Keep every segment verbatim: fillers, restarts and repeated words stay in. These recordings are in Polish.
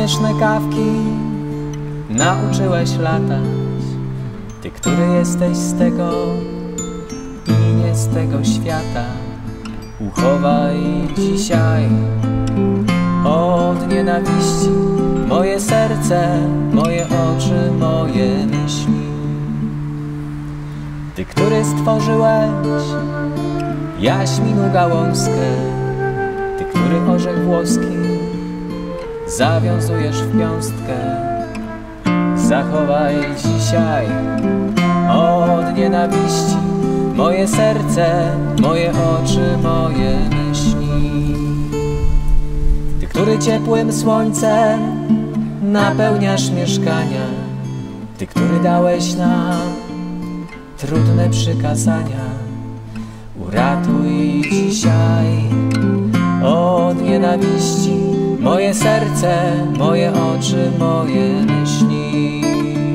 śmieszne kawki nauczyłeś latać. Ty, który jesteś z tego i nie z tego świata, uchowaj dzisiaj od nienawiści moje serce, moje oczy, moje myśli. Ty, który stworzyłeś jaśminu gałązkę, ty, który orzech włoski zawiązujesz w piąstkę, zachowaj dzisiaj od nienawiści moje serce, moje oczy, moje myśli. Ty, który ciepłym słońcem napełniasz mieszkania, ty, który dałeś nam trudne przykazania, uratuj dzisiaj od nienawiści moje serce, moje oczy, moje myśli.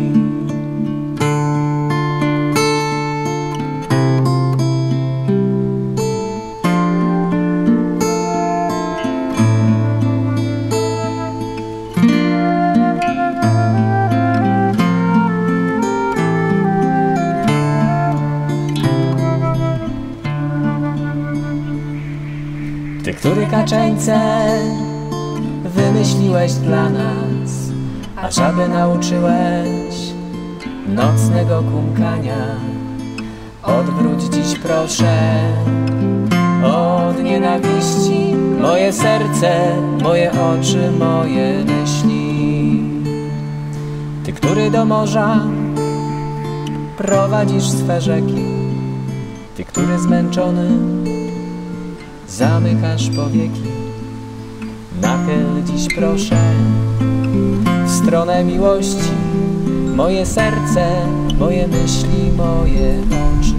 Ty, który kaczeńce wymyśliłeś dla nas, a żabę nauczyłeś nocnego kumkania. Odwróć dziś proszę od nienawiści moje serce, moje oczy, moje myśli. Ty, który do morza prowadzisz swe rzeki, ty, który zmęczony zamykasz powieki, nachyl dziś proszę w stronę miłości moje serce, moje myśli, moje oczy.